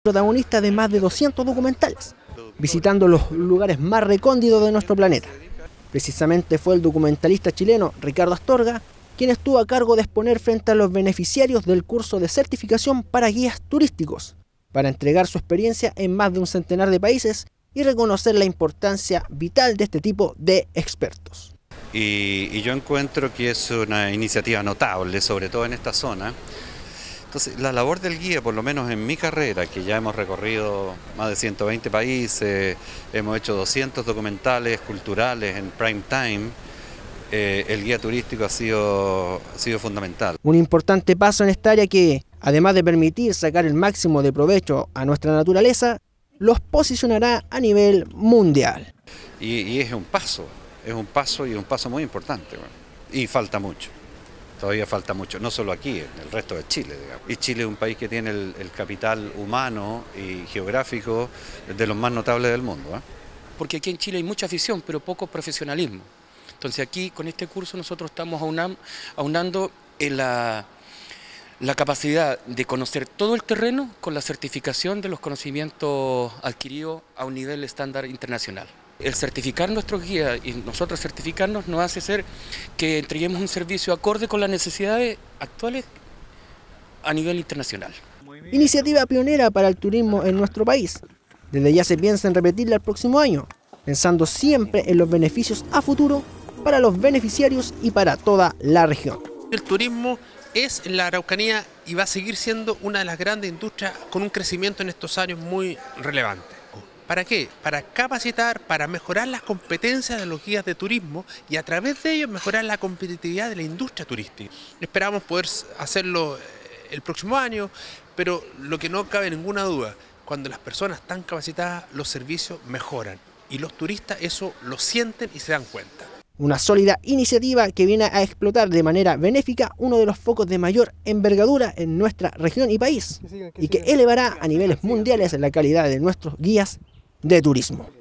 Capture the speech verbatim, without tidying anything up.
protagonista de más de doscientos documentales, visitando los lugares más recónditos de nuestro planeta. Precisamente fue el documentalista chileno Ricardo Astorga quien estuvo a cargo de exponer frente a los beneficiarios del curso de certificación para guías turísticos, para entregar su experiencia en más de un centenar de países y reconocer la importancia vital de este tipo de expertos. Y, y yo encuentro que es una iniciativa notable, sobre todo en esta zona. Entonces, la labor del guía, por lo menos en mi carrera, que ya hemos recorrido más de ciento veinte países, hemos hecho doscientos documentales culturales en prime time, eh, el guía turístico ha sido, ha sido fundamental. Un importante paso en esta área que, además de permitir sacar el máximo de provecho a nuestra naturaleza, los posicionará a nivel mundial. Y, y es un paso, es un paso y un paso muy importante, bueno, y falta mucho. Todavía falta mucho, no solo aquí, en el resto de Chile, digamos. Y Chile es un país que tiene el, el capital humano y geográfico de los más notables del mundo, ¿eh? Porque aquí en Chile hay mucha afición, pero poco profesionalismo. Entonces aquí, con este curso, nosotros estamos aunam, aunando en la, la capacidad de conocer todo el terreno con la certificación de los conocimientos adquiridos a un nivel estándar internacional. El certificar nuestros guías y nosotros certificarnos nos hace ser que entreguemos un servicio acorde con las necesidades actuales a nivel internacional. Iniciativa pionera para el turismo en nuestro país. Desde ya se piensa en repetirla el próximo año, pensando siempre en los beneficios a futuro para los beneficiarios y para toda la región. El turismo es en la Araucanía y va a seguir siendo una de las grandes industrias con un crecimiento en estos años muy relevante. ¿Para qué? Para capacitar, para mejorar las competencias de los guías de turismo y a través de ellos mejorar la competitividad de la industria turística. Esperamos poder hacerlo el próximo año, pero lo que no cabe ninguna duda, cuando las personas están capacitadas, los servicios mejoran y los turistas eso lo sienten y se dan cuenta. Una sólida iniciativa que viene a explotar de manera benéfica uno de los focos de mayor envergadura en nuestra región y país, y que elevará a niveles mundiales la calidad de nuestros guías de turismo.